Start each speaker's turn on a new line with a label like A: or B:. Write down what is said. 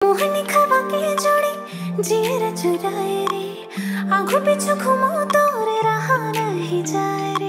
A: मोहनी खवा के जोड़ी जीर चुराए रे, आंखों पीछू घूमो तो रे रहा नहीं जाए रे।